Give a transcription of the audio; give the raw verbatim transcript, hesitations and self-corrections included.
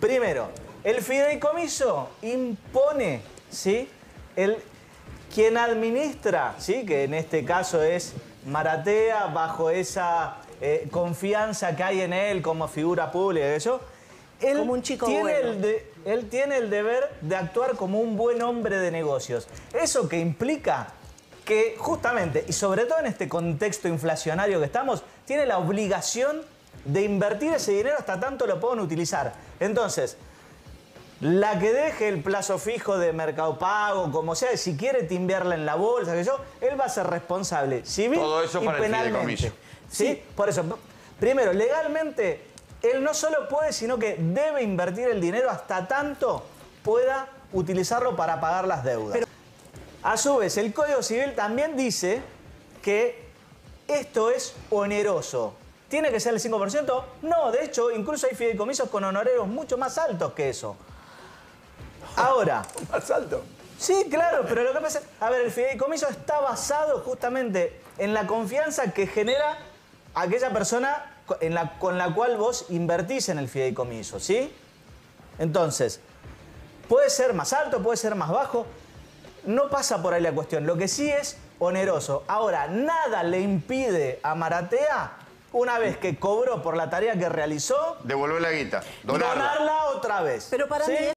Primero, el fideicomiso impone, ¿sí? El, quien administra, ¿sí? Que en este caso es Maratea, bajo esa eh, confianza que hay en él como figura pública, eso. Él como un chico tiene bueno. el de, él tiene el deber de actuar como un buen hombre de negocios. Eso que implica que justamente, y sobre todo en este contexto inflacionario que estamos, tiene la obligación de invertir ese dinero hasta tanto lo puedan utilizar. Entonces, la que deje el plazo fijo de Mercado Pago, como sea, si quiere timbiarla en la bolsa, que yo, él va a ser responsable civil Todo eso y para el penalmente. fideicomiso. ¿Sí? Sí. Por eso, primero, legalmente, él no solo puede, sino que debe invertir el dinero hasta tanto pueda utilizarlo para pagar las deudas. Pero, a su vez, el Código Civil también dice que esto es oneroso. ¿Tiene que ser el cinco por ciento? No, de hecho, incluso hay fideicomisos con honorarios mucho más altos que eso. Ahora... ¿Más alto? Sí, claro, pero lo que pasa es... A ver, el fideicomiso está basado justamente en la confianza que genera aquella persona en la, con la cual vos invertís en el fideicomiso, ¿sí? Entonces, puede ser más alto, puede ser más bajo, no pasa por ahí la cuestión. Lo que sí es oneroso. Ahora, nada le impide a Maratea, una vez que cobró por la tarea que realizó, Devolver la guita. Donarla. donarla otra vez. Pero para ¿sí? mí